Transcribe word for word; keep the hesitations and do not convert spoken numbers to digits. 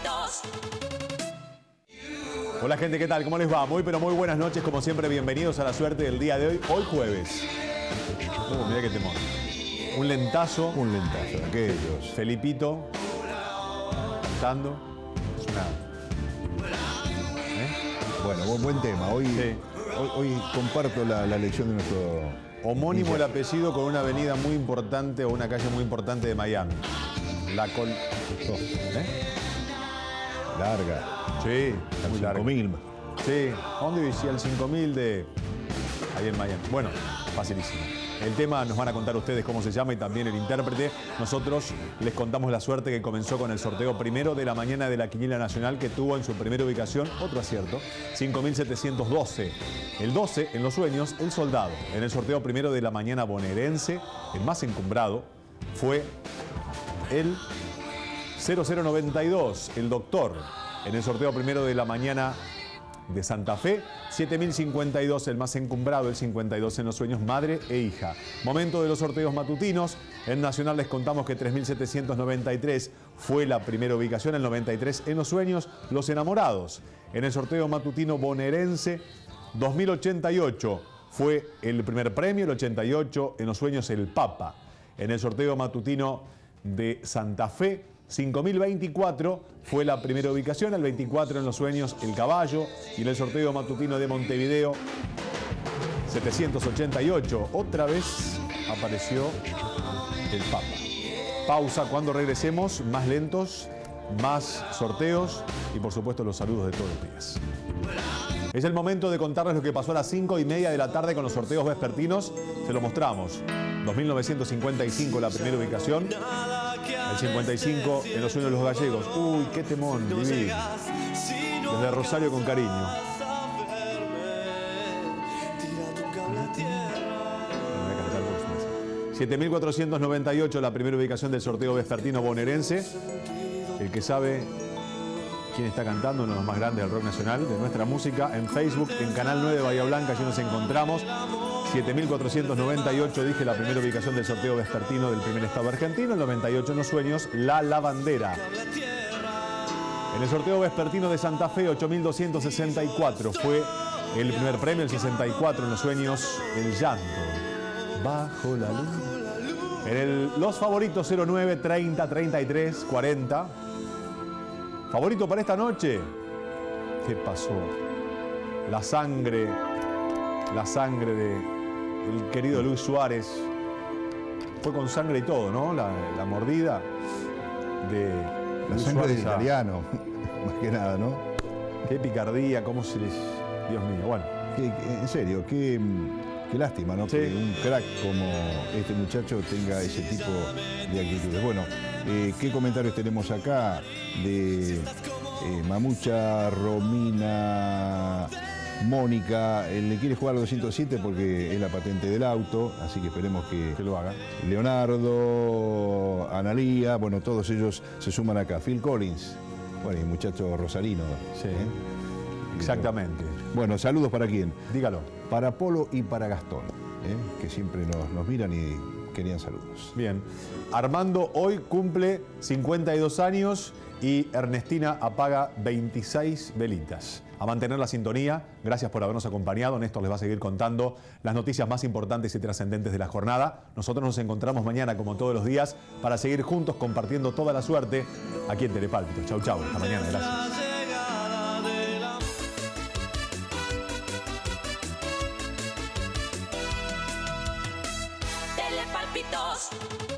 Telepálpitos. Hola gente, ¿qué tal? ¿Cómo les va? Muy pero muy buenas noches, como siempre, bienvenidos a la suerte del día de hoy, hoy jueves. Oh, mirá qué temor. Un lentazo. Un lentazo, aquellos. Felipito cantando. Es una... ¿Eh? Bueno, buen, buen tema. Hoy, Sí. hoy, hoy comparto la, la lección de nuestro... Homónimo el apellido con una avenida muy importante o una calle muy importante de Miami. La Col... Oh, ¿Eh? larga. Sí, muy larga. cinco mil. Sí, ¿a dónde decía el cinco mil de ahí en Miami? Bueno, facilísimo. El tema nos van a contar ustedes cómo se llama y también el intérprete. Nosotros les contamos la suerte que comenzó con el sorteo primero de la mañana de la Quiniela Nacional, que tuvo en su primera ubicación otro acierto, cinco mil setecientos doce. El doce, en los sueños, el soldado. En el sorteo primero de la mañana bonaerense, el más encumbrado, fue el cero cero noventa y dos, el doctor. En el sorteo primero de la mañana de Santa Fe, siete mil cincuenta y dos, el más encumbrado, el cincuenta y dos en los sueños, madre e hija. Momento de los sorteos matutinos. En Nacional les contamos que tres mil setecientos noventa y tres fue la primera ubicación, el noventa y tres en los sueños, los enamorados. En el sorteo matutino bonaerense, dos mil ochenta y ocho fue el primer premio, el ochenta y ocho en los sueños, el Papa. En el sorteo matutino de Santa Fe, cinco mil veinticuatro fue la primera ubicación, el veinticuatro en los sueños, el caballo. Y en el sorteo matutino de Montevideo, setecientos ochenta y ocho, otra vez apareció el Papa. Pausa, cuando regresemos, más lentos, más sorteos y por supuesto los saludos de todos los días. Es el momento de contarles lo que pasó a las cinco y media de la tarde con los sorteos vespertinos. Se lo mostramos. dos mil novecientos cincuenta y cinco la primera ubicación. El cincuenta y cinco en los sueños de los gallegos. Uy, qué temón, divino. Desde Rosario con cariño. siete mil cuatrocientos noventa y ocho la primera ubicación del sorteo vespertino bonaerense. El que sabe quién está cantando, uno de los más grandes del rock nacional, de nuestra música, en Facebook, en Canal nueve de Bahía Blanca, allí nos encontramos. siete mil cuatrocientos noventa y ocho, dije, la primera ubicación del sorteo vespertino del primer estado argentino. El noventa y ocho en los sueños, La Lavandera. En el sorteo vespertino de Santa Fe, ocho mil doscientos sesenta y cuatro fue el primer premio. El sesenta y cuatro en los sueños, El Llanto. Bajo la luz. En el Los Favoritos, cero nueve, treinta, treinta y tres, cuarenta. Favorito para esta noche. ¿Qué pasó? La sangre, la sangre de el querido Luis Suárez. Fue con sangre y todo, ¿no? La, la mordida de La Luis sangre del Suárez a- italiano, más que nada, ¿no? Qué picardía, cómo se les... Dios mío, bueno. Qué- qué- en serio, qué, qué lástima, ¿no? Sí. Que un crack como este muchacho tenga ese tipo de actitudes. Bueno, eh, ¿qué comentarios tenemos acá de eh, Mamucha, Romina, Mónica? Eh, le quiere jugar al doscientos siete porque es la patente del auto, así que esperemos que, Que lo haga. Leonardo, Analía, bueno, todos ellos se suman acá. Phil Collins, bueno, y muchacho rosarino. Sí. ¿eh? Exactamente. Bueno, saludos para quién. Dígalo. Para Polo y para Gastón, ¿eh? Que siempre nos, nos miran y querían saludos. Bien. Armando hoy cumple cincuenta y dos años y Ernestina apaga veintiséis velitas. A mantener la sintonía, gracias por habernos acompañado. Néstor les va a seguir contando las noticias más importantes y trascendentes de la jornada. Nosotros nos encontramos mañana, como todos los días, para seguir juntos compartiendo toda la suerte aquí en Telepálpitos. Chau, chau. Hasta mañana. Gracias. Telepálpitos.